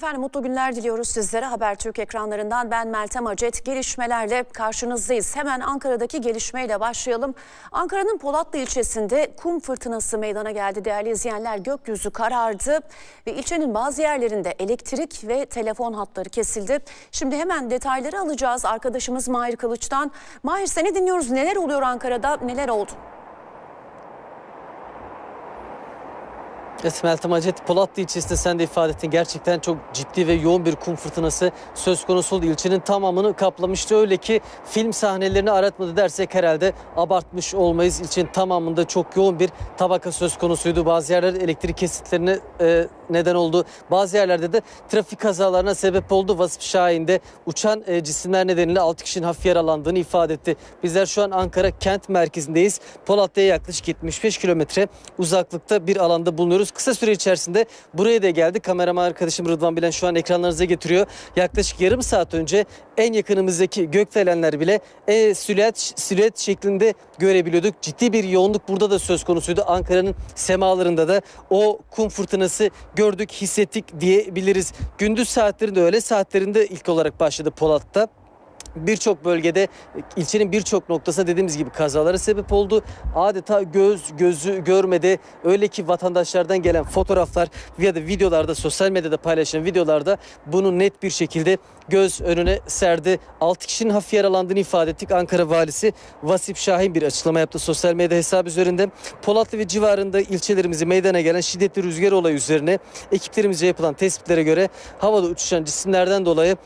Efendim mutlu günler diliyoruz sizlere. Habertürk ekranlarından ben Meltem Acet. Gelişmelerle karşınızdayız. Hemen Ankara'daki gelişmeyle başlayalım. Ankara'nın Polatlı ilçesinde kum fırtınası meydana geldi değerli izleyenler. Gökyüzü karardı ve ilçenin bazı yerlerinde elektrik ve telefon hatları kesildi. Şimdi hemen detayları alacağız arkadaşımız Mahir Kılıç'tan. Mahir, seni dinliyoruz. Neler oluyor Ankara'da, neler oldu? Evet Meltem Acet, Polatlı ilçesinde sen de ifade ettin. Gerçekten çok ciddi ve yoğun bir kum fırtınası söz konusu oldu. İlçenin tamamını kaplamıştı. Öyle ki film sahnelerini aratmadı dersek herhalde abartmış olmayız. İlçenin tamamında çok yoğun bir tabaka söz konusuydu. Bazı yerlerde elektrik kesitlerine neden oldu. Bazı yerlerde de trafik kazalarına sebep oldu. Vasıf Şahin'de uçan cisimler nedeniyle 6 kişinin hafif yaralandığını ifade etti. Bizler şu an Ankara kent merkezindeyiz. Polatlı'ya yaklaşık 75 kilometre uzaklıkta bir alanda bulunuyoruz. Kısa süre içerisinde buraya da geldi. Kameraman arkadaşım Rıdvan Bilen şu an ekranlarınıza getiriyor. Yaklaşık yarım saat önce en yakınımızdaki gökdelenler bile silüet şeklinde görebiliyorduk. Ciddi bir yoğunluk burada da söz konusuydu. Ankara'nın semalarında da o kum fırtınası gördük, hissettik diyebiliriz. Gündüz saatlerinde, öğle saatlerinde ilk olarak başladı Polat'ta. Birçok bölgede, ilçenin birçok noktasında dediğimiz gibi kazalara sebep oldu. Adeta gözü görmedi. Öyle ki vatandaşlardan gelen fotoğraflar ya da videolarda, sosyal medyada paylaşılan videolarda bunu net bir şekilde göz önüne serdi. 6 kişinin hafif yaralandığını ifade ettik. Ankara Valisi Vasıf Şahin bir açıklama yaptı sosyal medya hesabı üzerinde. Polatlı ve civarında ilçelerimizi meydana gelen şiddetli rüzgar olayı üzerine ekiplerimizce yapılan tespitlere göre havada uçuşan cisimlerden dolayı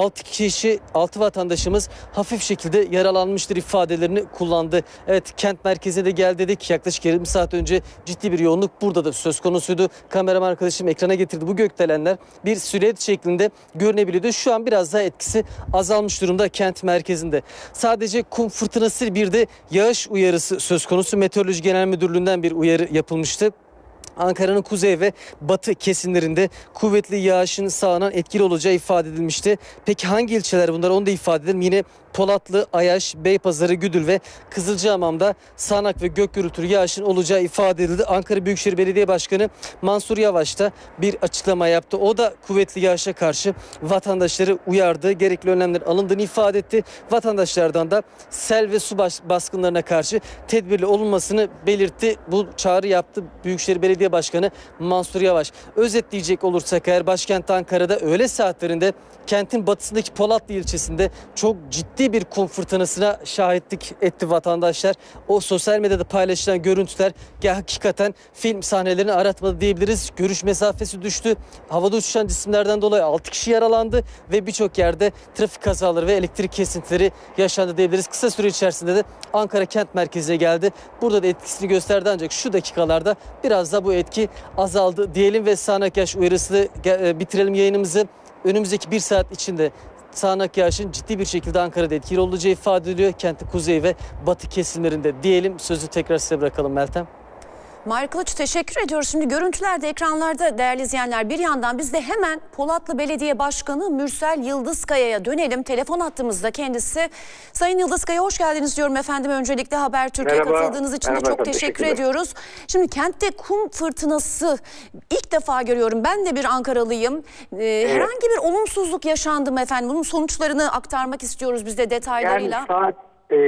6 vatandaşımız hafif şekilde yaralanmıştır ifadelerini kullandı. Evet, kent merkezine de gel dedik. Yaklaşık yarım saat önce ciddi bir yoğunluk burada da söz konusuydu. Kameraman arkadaşım ekrana getirdi. Bu gökdelenler bir silüet şeklinde görünebiliyordu. Şu an biraz daha etkisi azalmış durumda kent merkezinde. Sadece kum fırtınası, bir de yağış uyarısı söz konusu. Meteoroloji Genel Müdürlüğü'nden bir uyarı yapılmıştı. Ankara'nın kuzey ve batı kesimlerinde kuvvetli yağışın sağanan etkili olacağı ifade edilmişti. Peki hangi ilçeler bunlar, onu da ifade edelim. Yine Polatlı, Ayaş, Beypazarı, Güdül ve Kızılcahamam'da sağanak ve gök gürültülü yağışın olacağı ifade edildi. Ankara Büyükşehir Belediye Başkanı Mansur Yavaş da bir açıklama yaptı. O da kuvvetli yağışa karşı vatandaşları uyardı. Gerekli önlemler alındığını ifade etti. Vatandaşlardan da sel ve su baskınlarına karşı tedbirli olunmasını belirtti. Bu çağrı yaptı Büyükşehir Belediye Başkanı Mansur Yavaş. Özetleyecek olursak eğer, başkent Ankara'da öğle saatlerinde kentin batısındaki Polatlı ilçesinde çok ciddi bir kum fırtınasına şahitlik etti vatandaşlar. O sosyal medyada paylaşılan görüntüler hakikaten film sahnelerini aratmadı diyebiliriz. Görüş mesafesi düştü. Havada uçuşan cisimlerden dolayı 6 kişi yaralandı ve birçok yerde trafik kazaları ve elektrik kesintileri yaşandı diyebiliriz. Kısa süre içerisinde de Ankara kent merkezine geldi. Burada da etkisini gösterdi, ancak şu dakikalarda biraz da bu etki azaldı diyelim ve sağanak yağış uyarısı bitirelim yayınımızı. Önümüzdeki bir saat içinde sağanak yağışın ciddi bir şekilde Ankara'da etkili olacağı ifade ediliyor. Kentin kuzey ve batı kesimlerinde diyelim. Sözü tekrar size bırakalım Meltem. Mahir Kılıç, teşekkür ediyoruz. Şimdi görüntülerde, ekranlarda değerli izleyenler, bir yandan biz de hemen Polatlı Belediye Başkanı Mürsel Yıldızkaya'ya dönelim. Telefon hattımızda kendisi. Sayın Yıldızkaya, hoş geldiniz diyorum efendim. Öncelikle Habertürk'e katıldığınız için de çok teşekkür ediyoruz. Şimdi kentte kum fırtınası ilk defa görüyorum. Ben de bir Ankaralıyım. Herhangi bir olumsuzluk yaşandı mı efendim? Bunun sonuçlarını aktarmak istiyoruz biz de detaylarıyla. Yani saat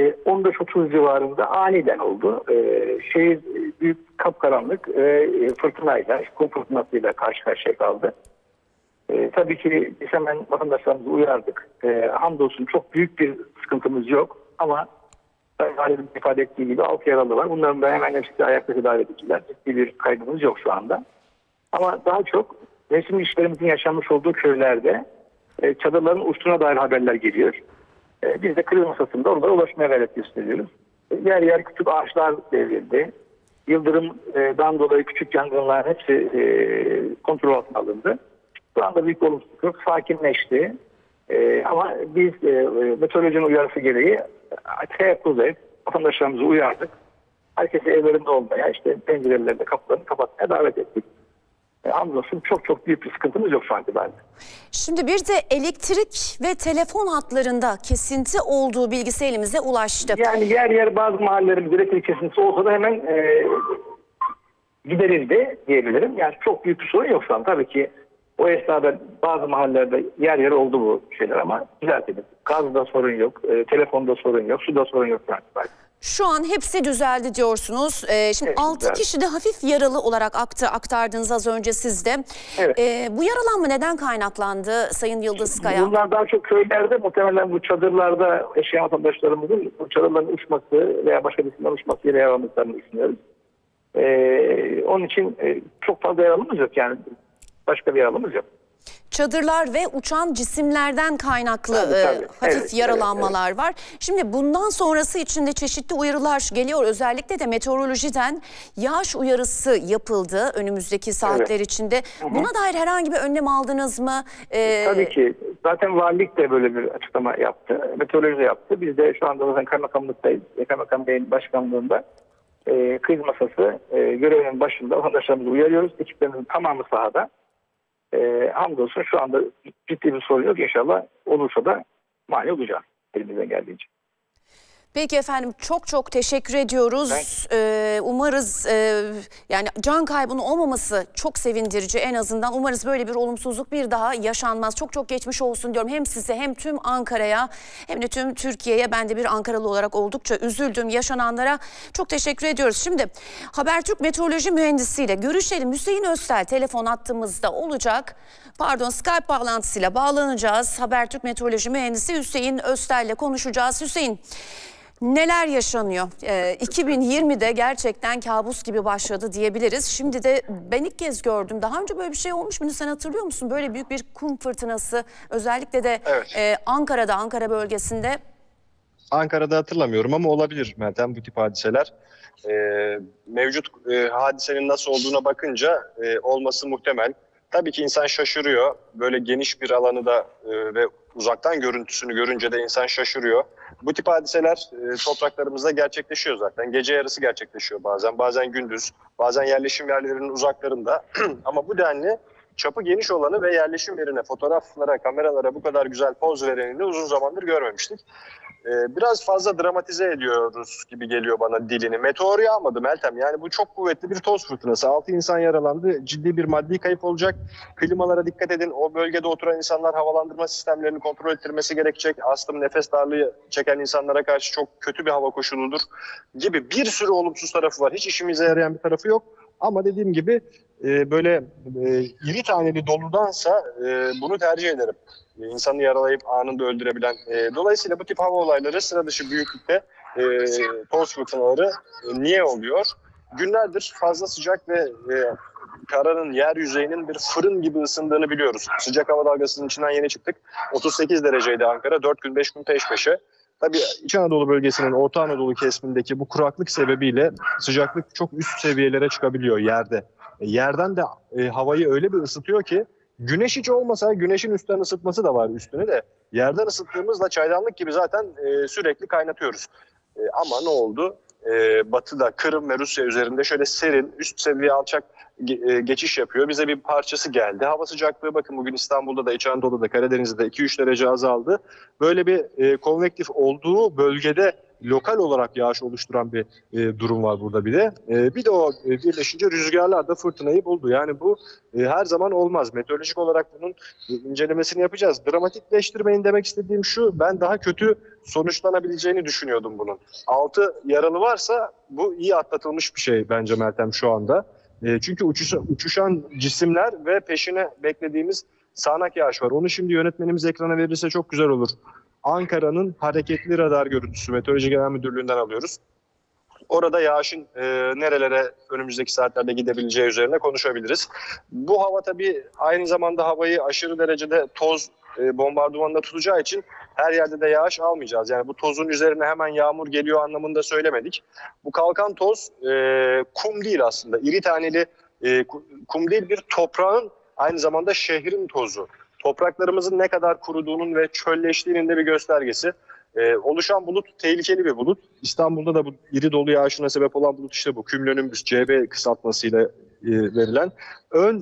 15.30 civarında aniden oldu. Şehir büyük kapkaranlık fırtınayla, kum fırtınasıyla karşı karşıya kaldı. Tabii ki biz hemen vatandaşlarımızı uyardık. Hamdolsun çok büyük bir sıkıntımız yok ama Halil'in ifade ettiği gibi 6 yaralı var. Bunların da hemen hepsi ayakta tedavi edildiler. Ciddi bir kaybımız yok şu anda. Ama daha çok resim işlerimizin yaşanmış olduğu köylerde çadırların uçtuğuna dair haberler geliyor. Biz de kriz masasında onlara ulaşmaya gayret gösteriyoruz. Yer yer küçük ağaçlar devrildi. Yıldırımdan dolayı küçük yangınlar hepsi kontrol altına alındı. Şu anda büyük olumsuzluk yok. Sakinleşti. Ama biz meteorolojinin uyarısı gereği kuzey vatandaşlarımızı uyardık. Herkese evlerinde olmaya, işte pencerelerinde kapılarını kapatmaya davet ettik. Hamdolsun çok büyük bir sıkıntımız yok şu an itibariyle. Şimdi bir de elektrik ve telefon hatlarında kesinti olduğu bilgisi elimize ulaştı. Yani yer yer bazı mahallelerimizde elektrik kesintisi olsa da hemen giderildi diyebilirim. Yani çok büyük bir sorun yok şu an. Tabii ki O esnada bazı mahallelerde yer yer oldu bu şeyler ama düzeltildi. Gazda sorun yok, telefonda sorun yok, suda sorun yok. Şu an hepsi düzeldi diyorsunuz. Şimdi Hepsi 6 düzeldi. kişi de hafif yaralı olarak aktardınız az önce siz de. Evet. Bu yaralanma neden kaynaklandı Sayın Yıldızkaya? Bunlar daha çok köylerde, muhtemelen bu çadırlarda yaşayan vatandaşlarımızın bu çadırların uçması veya başka bir isimden uçmasıyla yaralandıklarını düşünüyoruz. Onun için çok fazla yaralımız yok, yani başka bir yaralımız yok. Çadırlar ve uçan cisimlerden kaynaklı Tabii. hafif Evet, yaralanmalar var. Şimdi bundan sonrası için de çeşitli uyarılar geliyor. Özellikle de meteorolojiden yağış uyarısı yapıldı önümüzdeki saatler içinde. Buna dair herhangi bir önlem aldınız mı? Tabii ki. Zaten valilik de böyle bir açıklama yaptı. Meteoroloji de yaptı. Biz de şu anda zaten kaymakamlıktayız. Kaymakam Bey'in başkanlığında kriz masası görevinin başında vatandaşlarımızı uyarıyoruz. Ekiplerimizin tamamı sahada. Hamdolsun şu anda ciddi bir sorun yok. İnşallah olursa da mani olacağız elimizden geldiğince. Peki efendim, çok teşekkür ediyoruz. Umarız yani can kaybının olmaması çok sevindirici en azından. Umarız böyle bir olumsuzluk bir daha yaşanmaz. Çok geçmiş olsun diyorum hem size hem tüm Ankara'ya hem de tüm Türkiye'ye. Ben de bir Ankaralı olarak oldukça üzüldüm yaşananlara. Çok teşekkür ediyoruz. Şimdi Habertürk Meteoroloji Mühendisiyle görüşelim. Hüseyin Öztel telefon hattımızda olacak. Skype bağlantısıyla bağlanacağız. Habertürk Meteoroloji Mühendisi Hüseyin Öztel'le konuşacağız. Hüseyin, neler yaşanıyor? 2020'de gerçekten kabus gibi başladı diyebiliriz. Şimdi de ben ilk kez gördüm. Daha önce böyle bir şey olmuş muydu? Sen hatırlıyor musun? Böyle büyük bir kum fırtınası, özellikle de Ankara'da, Ankara bölgesinde. Ankara'da hatırlamıyorum ama olabilir Meltem bu tip hadiseler. Mevcut hadisenin nasıl olduğuna bakınca olması muhtemel. Tabii ki insan şaşırıyor. Böyle geniş bir alanı da ve uzaktan görüntüsünü görünce de insan şaşırıyor. Bu tip hadiseler topraklarımızda gerçekleşiyor zaten. Gece yarısı gerçekleşiyor bazen. Bazen gündüz, bazen yerleşim yerlerinin uzaklarında. Ama bu denli çapı geniş olanı ve yerleşim yerine, fotoğraflara, kameralara bu kadar güzel poz verenini uzun zamandır görmemiştik. Biraz fazla dramatize ediyoruz gibi geliyor bana dilini. Meteor yağmadı Meltem. Yani bu çok kuvvetli bir toz fırtınası. 6 insan yaralandı. Ciddi bir maddi kayıp olacak. Klimalara dikkat edin. O bölgede oturan insanlar havalandırma sistemlerini kontrol ettirmesi gerekecek. Astım, nefes darlığı çeken insanlara karşı çok kötü bir hava koşuludur gibi bir sürü olumsuz tarafı var. Hiç işimize yarayan bir tarafı yok. Ama dediğim gibi böyle iri taneli doludansa bunu tercih ederim. İnsanı yaralayıp anında öldürebilen. Dolayısıyla bu tip hava olayları sıra dışı büyüklükte toz fırtınaları niye oluyor? Günlerdir fazla sıcak ve karanın yer yüzeyinin bir fırın gibi ısındığını biliyoruz. Sıcak hava dalgasının içinden yeni çıktık. 38 dereceydi Ankara. 4 gün 5 gün peş peşe. Tabii İç Anadolu bölgesinin Orta Anadolu kesimindeki bu kuraklık sebebiyle sıcaklık çok üst seviyelere çıkabiliyor yerde. Yerden de havayı öyle bir ısıtıyor ki güneş hiç olmasa güneşin üstten ısıtması da var üstüne de. Yerden ısıttığımızda çaydanlık gibi zaten sürekli kaynatıyoruz. Ama ne oldu? Batı'da, Kırım ve Rusya üzerinde şöyle serin, üst seviye alçak geçiş yapıyor. Bize bir parçası geldi. Hava sıcaklığı bakın bugün İstanbul'da da, İç Anadolu'da, Karadeniz'de 2-3 derece azaldı. Böyle bir konvektif olduğu bölgede lokal olarak yağış oluşturan bir durum var burada bir de. Bir de o birleşince rüzgarlar da fırtınayı buldu. Yani bu her zaman olmaz. Meteorolojik olarak bunun incelemesini yapacağız. Dramatikleştirmeyin demek istediğim şu, ben daha kötü sonuçlanabileceğini düşünüyordum bunun. 6 yaralı varsa bu iyi atlatılmış bir şey bence Meltem şu anda. Çünkü uçuşan cisimler ve peşine beklediğimiz sağanak yağış var. Onu şimdi yönetmenimiz ekrana verirse çok güzel olur. Ankara'nın hareketli radar görüntüsü Meteoroloji Genel Müdürlüğü'nden alıyoruz. Orada yağışın nerelere önümüzdeki saatlerde gidebileceği üzerine konuşabiliriz. Bu hava tabii aynı zamanda havayı aşırı derecede toz bombardımanında tutacağı için her yerde de yağış almayacağız. Yani bu tozun üzerine hemen yağmur geliyor anlamında söylemedik. Bu kalkan toz kum değil aslında. İri taneli kum değil, bir toprağın aynı zamanda şehrin tozu. Topraklarımızın ne kadar kuruduğunun ve çölleştiğinin de bir göstergesi. Oluşan bulut tehlikeli bir bulut. İstanbul'da da bu iri dolu yağışına sebep olan bulut işte bu. Cumulonimbus CB kısaltmasıyla verilen ön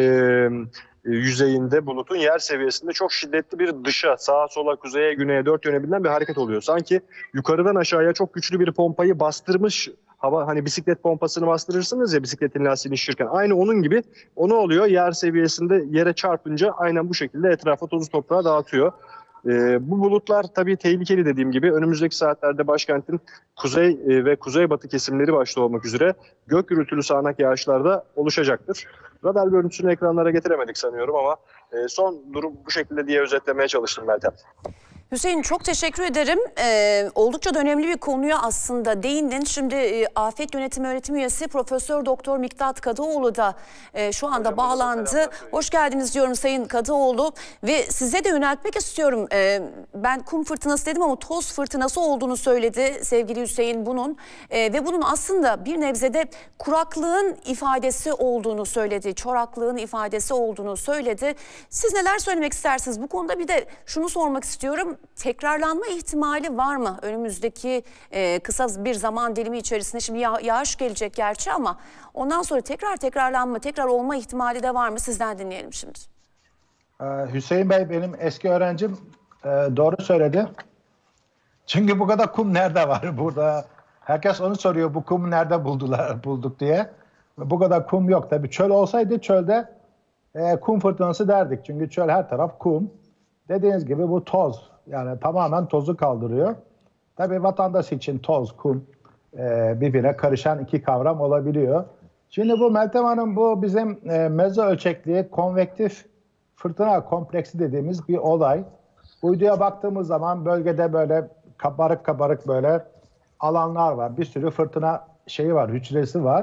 yüzeyinde bulutun yer seviyesinde çok şiddetli bir dışa, sağa sola, kuzeye, güneye dört yönebilen bir hareket oluyor. Sanki yukarıdan aşağıya çok güçlü bir pompayı bastırmış hava, hani bisiklet pompasını bastırırsınız ya bisikletin lastiğini şişirirken, aynı onun gibi onu oluyor. Yer seviyesinde yere çarpınca aynen bu şekilde etrafa tozu toprağı dağıtıyor. Bu bulutlar tabii tehlikeli, dediğim gibi. Önümüzdeki saatlerde başkentin kuzey ve kuzeybatı kesimleri başta olmak üzere gök gürültülü sağanak yağışlar da oluşacaktır. Radar görüntüsünü ekranlara getiremedik sanıyorum ama son durum bu şekilde diye özetlemeye çalıştım Meltem. Hüseyin, çok teşekkür ederim. Oldukça da önemli bir konuya aslında değindin. Şimdi Afet Yönetimi Öğretim Üyesi Profesör Doktor Miktat Kadıoğlu da şu anda Hocam, bağlandı. Hoş geldiniz diyorum Sayın Kadıoğlu ve size de yöneltmek istiyorum. Ben kum fırtınası dedim ama toz fırtınası olduğunu söyledi sevgili Hüseyin bunun. Ve bunun aslında bir nebzede kuraklığın ifadesi olduğunu söyledi. Çoraklığın ifadesi olduğunu söyledi. Siz neler söylemek istersiniz? Bu konuda bir de şunu sormak istiyorum. Tekrarlanma ihtimali var mı önümüzdeki kısa bir zaman dilimi içerisinde? Şimdi yağış gelecek gerçi ama ondan sonra tekrar olma ihtimali de var mı? Sizden dinleyelim şimdi. Hüseyin Bey benim eski öğrencim, doğru söyledi. Çünkü bu kadar kum nerede var burada? Herkes onu soruyor, bu kumu nerede bulduk diye. Bu kadar kum yok. Tabii çöl olsaydı çölde kum fırtınası derdik. Çünkü çöl her taraf kum. Dediğiniz gibi bu toz. Yani tamamen tozu kaldırıyor. Tabii vatandaş için toz, kum birbirine karışan iki kavram olabiliyor. Şimdi bu Meltem Hanım, bu bizim mezo ölçekli konvektif fırtına kompleksi dediğimiz bir olay. Uyduya baktığımız zaman bölgede böyle kabarık böyle alanlar var. Bir sürü fırtına şeyi var, hücresi var.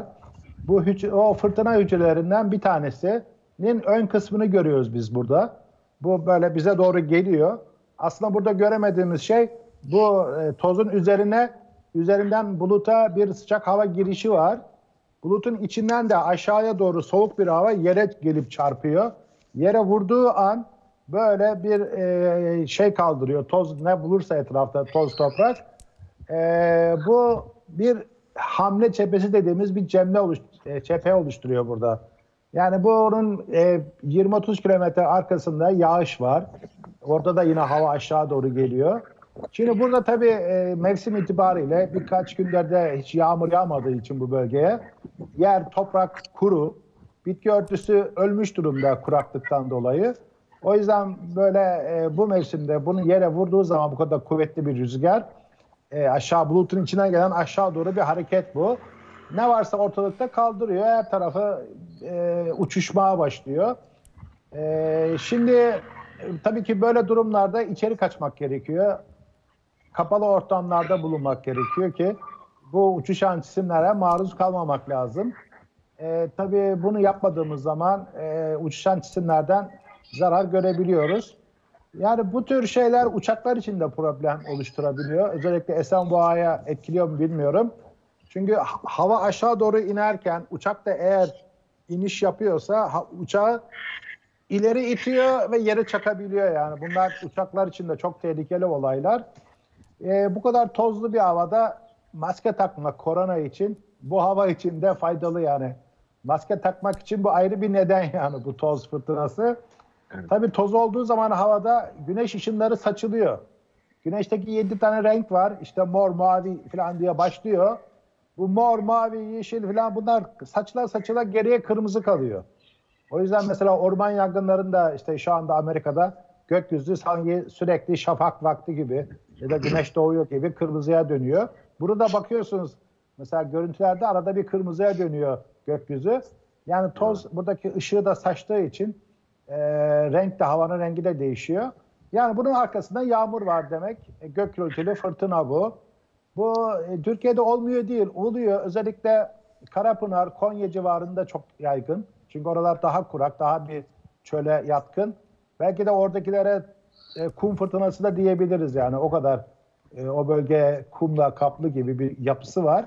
O fırtına hücrelerinden bir tanesinin ön kısmını görüyoruz biz burada. Bu böyle bize doğru geliyor. Aslında burada göremediğimiz şey bu tozun üzerinden buluta bir sıcak hava girişi var. Bulutun içinden de aşağıya doğru soğuk bir hava yere gelip çarpıyor. Yere vurduğu an böyle bir şey kaldırıyor. Toz ne bulursa etrafta, toz toprak. Bu bir hamle cephesi dediğimiz bir cephe oluşturuyor burada. Yani bunun 20-30 kilometre arkasında yağış var. Orada da yine hava aşağı doğru geliyor. Şimdi burada tabii mevsim itibariyle birkaç günlerde hiç yağmur yağmadığı için bu bölgeye yer, toprak kuru, bitki örtüsü ölmüş durumda kuraklıktan dolayı. O yüzden böyle bu mevsimde bunun yere vurduğu zaman bu kadar kuvvetli bir rüzgar, aşağı bulutun içinden gelen aşağı doğru bir hareket bu. Ne varsa ortalıkta kaldırıyor, her tarafı uçuşmaya başlıyor. Şimdi tabii ki böyle durumlarda içeri kaçmak gerekiyor. Kapalı ortamlarda bulunmak gerekiyor ki bu uçuşan cisimlere maruz kalmamak lazım. Tabii bunu yapmadığımız zaman uçuşan cisimlerden zarar görebiliyoruz. Yani bu tür şeyler uçaklar için de problem oluşturabiliyor. Özellikle Esenboğa'ya etkiliyor mu bilmiyorum. Çünkü hava aşağı doğru inerken uçak da eğer iniş yapıyorsa uçağı ileri itiyor ve yere çakabiliyor yani. Bunlar uçaklar için de çok tehlikeli olaylar. Bu kadar tozlu bir havada maske takmak korona için, bu hava için de faydalı yani. Maske takmak için bu ayrı bir neden yani, bu toz fırtınası. Evet. Tabii toz olduğu zaman havada güneş ışınları saçılıyor. Güneşteki 7 tane renk var. İşte mor, mavi falan diye başlıyor. Bu mor, mavi, yeşil falan bunlar saçıla geriye kırmızı kalıyor. O yüzden mesela orman yangınlarında işte şu anda Amerika'da gökyüzü sanki sürekli şafak vakti gibi ya da güneş doğuyor gibi kırmızıya dönüyor. Burada bakıyorsunuz mesela görüntülerde arada bir kırmızıya dönüyor gökyüzü. Yani toz buradaki ışığı da saçtığı için renk de, havanın rengi de değişiyor. Yani bunun arkasında yağmur var demek. Gök gürültülü fırtına bu. Bu Türkiye'de olmuyor değil, oluyor. Özellikle Karapınar, Konya civarında çok yaygın. Çünkü oralar daha kurak, daha bir çöle yatkın. Belki de oradakilere kum fırtınası da diyebiliriz yani. O kadar o bölge kumla kaplı gibi bir yapısı var.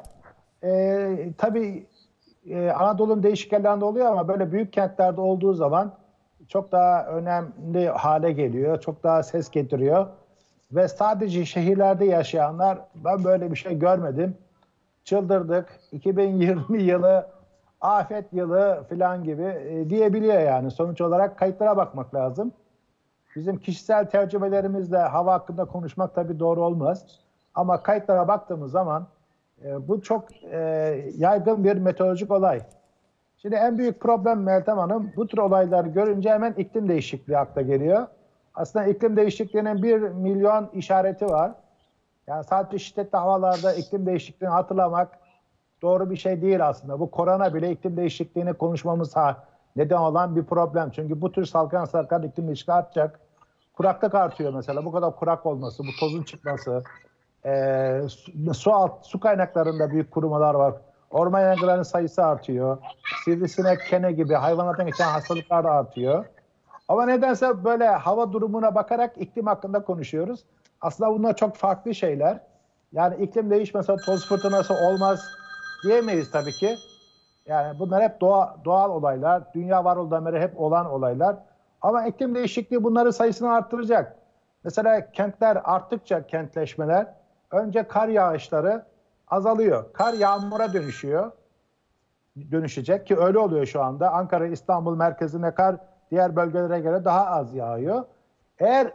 Tabii Anadolu'nun değişik yerlerinde oluyor ama böyle büyük kentlerde olduğu zaman çok daha önemli hale geliyor. Çok daha ses getiriyor. Ve sadece şehirlerde yaşayanlar, ben böyle bir şey görmedim, çıldırdık, 2020 yılı afet yılı falan gibi diyebiliyor yani. Sonuç olarak kayıtlara bakmak lazım. Bizim kişisel tercümelerimizle hava hakkında konuşmak tabii doğru olmaz. Ama kayıtlara baktığımız zaman Bu çok yaygın bir meteorolojik olay. Şimdi en büyük problem Meltem Hanım, bu tür olayları görünce hemen iklim değişikliği akla geliyor. Aslında iklim değişikliğinin 1 milyon işareti var. Yani sadece şiddetli havalarda iklim değişikliğini hatırlamak doğru bir şey değil aslında. Bu korona bile iklim değişikliğini konuşmamıza neden olan bir problem. Çünkü bu tür salgın iklim değişikliği artacak. Kuraklık artıyor mesela. Bu kadar kurak olması, bu tozun çıkması, su kaynaklarında büyük kurumalar var. Orman yangınlarının sayısı artıyor. Sivrisinek, kene gibi hayvanlardan geçen hastalıklar da artıyor. Ama nedense böyle hava durumuna bakarak iklim hakkında konuşuyoruz. Aslında bunlar çok farklı şeyler. Yani iklim değişmese toz fırtınası olmaz diyemeyiz tabii ki. Yani bunlar hep doğal olaylar. Dünya var olduğundan beri hep olan olaylar. Ama iklim değişikliği bunların sayısını arttıracak. Mesela kentler arttıkça kentleşmeler, önce kar yağışları azalıyor. Kar yağmura dönüşecek ki öyle oluyor şu anda. Ankara, İstanbul merkezine kar diğer bölgelere göre daha az yağıyor. Eğer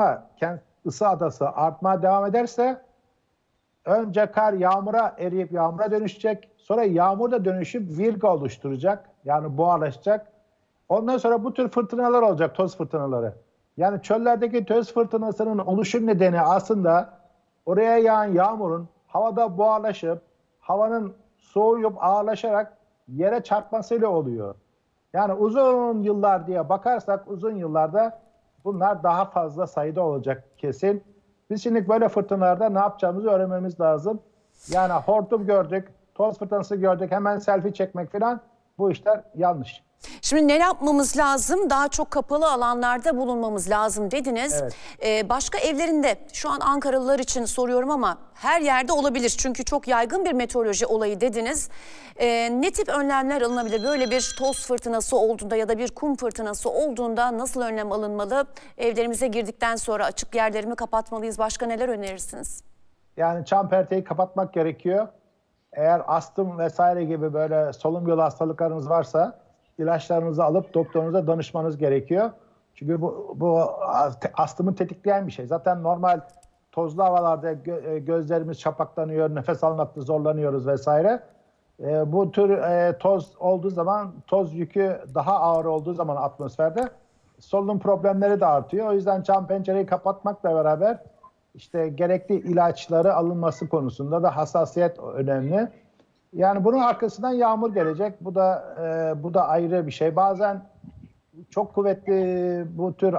ısı adası artmaya devam ederse önce kar yağmura eriyip yağmura dönüşecek. Sonra yağmur da dönüşüp virga oluşturacak. Yani buharlaşacak. Ondan sonra bu tür fırtınalar olacak, toz fırtınaları. Yani çöllerdeki toz fırtınasının oluşum nedeni aslında oraya yağan yağmurun havada buharlaşıp, havanın soğuyup ağırlaşarak yere çarpmasıyla oluyor. Yani uzun yıllar diye bakarsak uzun yıllarda bunlar daha fazla sayıda olacak kesin. Biz şimdi böyle fırtınalarda ne yapacağımızı öğrenmemiz lazım. Yani hortum gördük, toz fırtınası gördük, hemen selfie çekmek falan, bu işler yanlış. Şimdi ne yapmamız lazım? Daha çok kapalı alanlarda bulunmamız lazım dediniz. Evet. Başka evlerinde, şu an Ankaralılar için soruyorum ama her yerde olabilir. Çünkü çok yaygın bir meteoroloji olayı dediniz. Ne tip önlemler alınabilir? Böyle bir toz fırtınası olduğunda ya da bir kum fırtınası olduğunda nasıl önlem alınmalı? Evlerimize girdikten sonra açık yerlerimi kapatmalıyız. Başka neler önerirsiniz? Yani çam perteyi kapatmak gerekiyor. Eğer astım vesaire gibi böyle solunum yolu hastalıklarınız varsa ilaçlarınızı alıp doktorunuza danışmanız gerekiyor. Çünkü bu astımı tetikleyen bir şey. Zaten normal tozlu havalarda gözlerimiz çapaklanıyor, nefes almakta zorlanıyoruz vesaire. Bu tür toz olduğu zaman, toz yükü daha ağır olduğu zaman atmosferde solunum problemleri de artıyor. O yüzden cam pencereyi kapatmakla beraber işte gerekli ilaçları alınması konusunda da hassasiyet önemli. Yani bunun arkasından yağmur gelecek. Bu da ayrı bir şey. Bazen çok kuvvetli bu tür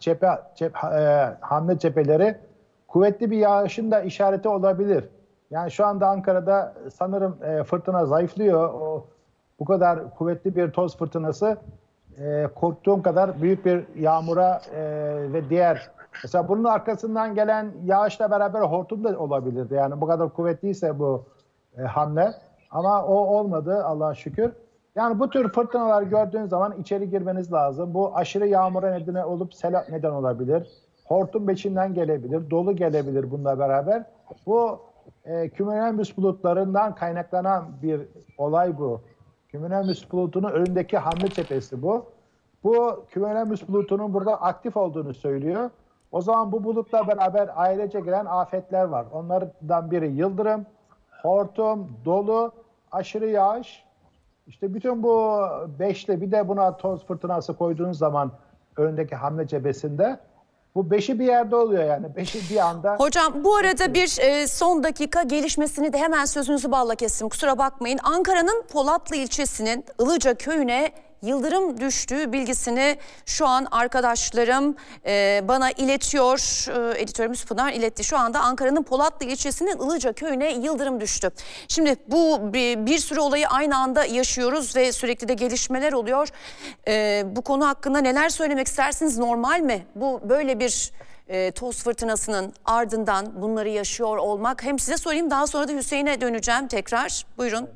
hamle cepheleri kuvvetli bir yağışın da işareti olabilir. Yani şu anda Ankara'da sanırım fırtına zayıflıyor. Bu kadar kuvvetli bir toz fırtınası korktuğum kadar büyük bir yağmura ve diğer, mesela bunun arkasından gelen yağışla beraber hortum da olabilirdi. Yani bu kadar kuvvetliyse bu hamle. Ama o olmadı Allah'a şükür. Yani bu tür fırtınalar gördüğünüz zaman içeri girmeniz lazım. Bu aşırı yağmura neden olup sel neden olabilir. Hortum beçinden gelebilir, dolu gelebilir bununla beraber. Bu cumulonimbus bulutlarından kaynaklanan bir olay bu. Cumulonimbus bulutunun önündeki hamle cephesi bu. Bu cumulonimbus bulutunun burada aktif olduğunu söylüyor. O zaman bu bulutla beraber ailece gelen afetler var. Onlardan biri yıldırım, hortum, dolu, aşırı yağış. İşte bütün bu beşli, bir de buna toz fırtınası koyduğunuz zaman önündeki hamle cephesinde bu beşi bir yerde oluyor yani. Beşi bir anda. Hocam bu arada bir son dakika gelişmesini de hemen sözünüzü balla kestim. Kusura bakmayın. Ankara'nın Polatlı ilçesinin Ilıca köyüne yıldırım düştüğü bilgisini şu an arkadaşlarım bana iletiyor. Editörümüz Pınar iletti. Şu anda Ankara'nın Polatlı ilçesinin Ilıca köyüne yıldırım düştü. Şimdi bu bir sürü olayı aynı anda yaşıyoruz ve sürekli de gelişmeler oluyor. Bu konu hakkında neler söylemek istersiniz? Normal mi? Bu böyle bir toz fırtınasının ardından bunları yaşıyor olmak. Hem size sorayım, daha sonra da Hüseyin'e döneceğim tekrar. Buyurun.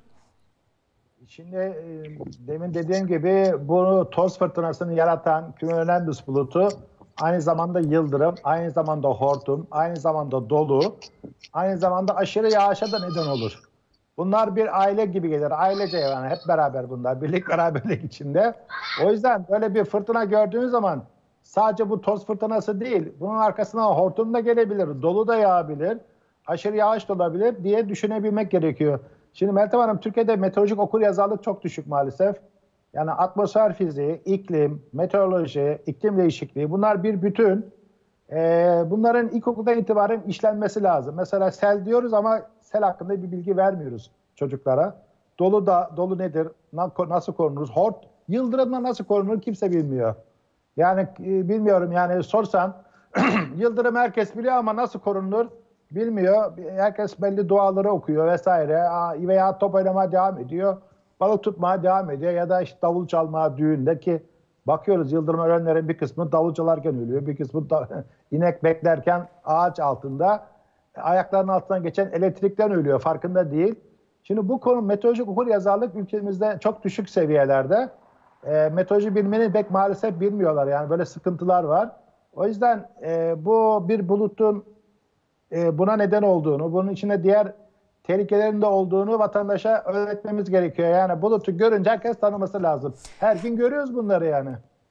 Şimdi demin dediğim gibi bu toz fırtınasını yaratan cumulonimbus bulutu aynı zamanda yıldırım, aynı zamanda hortum, aynı zamanda dolu, aynı zamanda aşırı yağışa da neden olur. Bunlar bir aile gibi gelir. Ailece, yani hep beraber bunlar. Birlik beraberlik içinde. O yüzden böyle bir fırtına gördüğünüz zaman sadece bu toz fırtınası değil, bunun arkasına hortum da gelebilir, dolu da yağabilir. aşırı yağış da olabilir diye düşünebilmek gerekiyor. Şimdi Meltem Hanım, Türkiye'de meteorolojik okuryazarlık çok düşük maalesef. Yani atmosfer fiziği, iklim, meteoroloji, iklim değişikliği bunlar bir bütün. Bunların ilkokuldan itibaren işlenmesi lazım. Mesela sel diyoruz ama sel hakkında bir bilgi vermiyoruz çocuklara. Dolu nedir, nasıl korunuruz, yıldırımla nasıl korunur kimse bilmiyor. Yani bilmiyorum, yani sorsan yıldırım herkes biliyor ama nasıl korunur bilmiyor. Herkes belli duaları okuyor vesaire veya top oynamaya devam ediyor. Balık tutmaya devam ediyor ya da işte davul çalmaya düğünde, ki bakıyoruz yıldırım ölenlerin bir kısmı davul çalarken ölüyor. Bir kısmı inek beklerken ağaç altında ayaklarının altından geçen elektrikten ölüyor, farkında değil. Şimdi bu konu meteorolojik okuryazarlık ülkemizde çok düşük seviyelerde. Meteoroloji bilimini pek maalesef bilmiyorlar, yani böyle sıkıntılar var. O yüzden bu bir bulutun buna neden olduğunu, bunun içinde diğer tehlikelerin de olduğunu vatandaşa öğretmemiz gerekiyor. Yani bulutu görünce herkes tanıması lazım. Her gün görüyoruz bunları yani.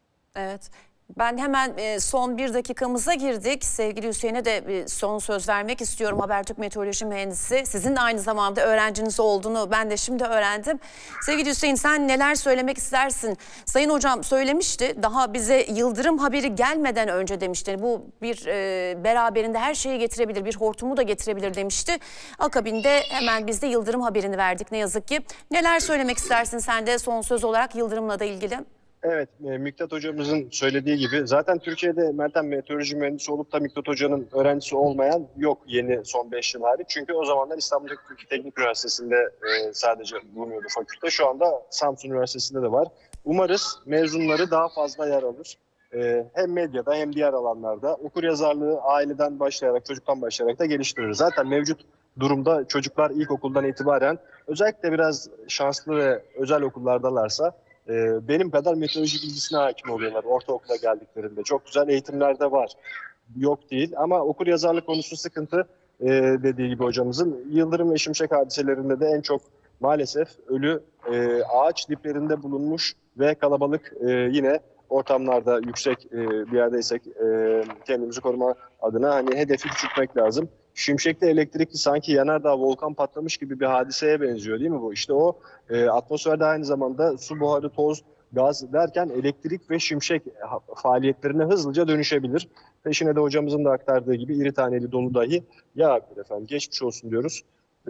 Evet. Ben hemen son bir dakikamıza girdik. Sevgili Hüseyin'e de bir son söz vermek istiyorum. Habertürk Meteoroloji Mühendisi. Sizin de aynı zamanda öğrenciniz olduğunu ben de şimdi öğrendim. Sevgili Hüseyin, sen neler söylemek istersin? Sayın Hocam söylemişti. Daha bize yıldırım haberi gelmeden önce demişti. Bu bir beraberinde her şeyi getirebilir, bir hortumu da getirebilir demişti. Akabinde hemen biz de yıldırım haberini verdik ne yazık ki. Neler söylemek istersin sen de son söz olarak yıldırımla da ilgili? Evet, Miktat hocamızın söylediği gibi zaten Türkiye'de Meltem meteoroloji mühendisi olup da Miktat hocanın öğrencisi olmayan yok yeni son 5 yıl hariç. Çünkü o zamanlar İstanbul Teknik Üniversitesi'nde sadece bulunuyordu fakülte. Şu anda Samsun Üniversitesi'nde de var. Umarız mezunları daha fazla yer alır. Hem medyada hem diğer alanlarda okuryazarlığı aileden başlayarak, çocuktan başlayarak da geliştirir. Zaten mevcut durumda çocuklar ilkokuldan itibaren özellikle biraz şanslı ve özel okullardalarsa benim kadar meteoroloji bilgisine hakim oluyorlar ortaokula geldiklerinde. Çok güzel eğitimler de var. Yok değil ama okuryazarlık konusu sıkıntı, dediği gibi hocamızın. Yıldırım ve şimşek hadiselerinde de en çok maalesef ölü ağaç diplerinde bulunmuş ve kalabalık yine ortamlarda yüksek bir yerdeysek kendimizi koruma adına hani hedefi küçültmek lazım. Şimşekli elektrikli sanki yanardağ volkan patlamış gibi bir hadiseye benziyor değil mi bu? İşte o atmosferde aynı zamanda su buharı, toz, gaz derken elektrik ve şimşek faaliyetlerine hızlıca dönüşebilir. Peşine de hocamızın da aktardığı gibi iri taneli dolu dahi yağabilir efendim. Geçmiş olsun diyoruz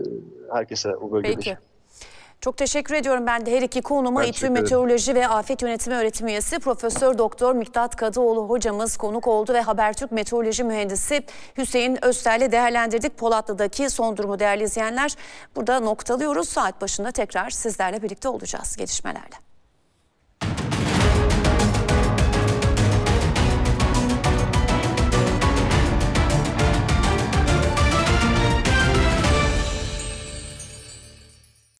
herkese o bölgede. Peki. Çok teşekkür ediyorum ben de her iki konuma. İTÜ Meteoroloji ve Afet Yönetimi Öğretim Üyesi Profesör Doktor Miktat Kadıoğlu hocamız konuk oldu ve Habertürk Meteoroloji Mühendisi Hüseyin Özter'le değerlendirdik. Polatlı'daki son durumu değerli izleyenler. Burada noktalıyoruz. Saat başında tekrar sizlerle birlikte olacağız gelişmelerle.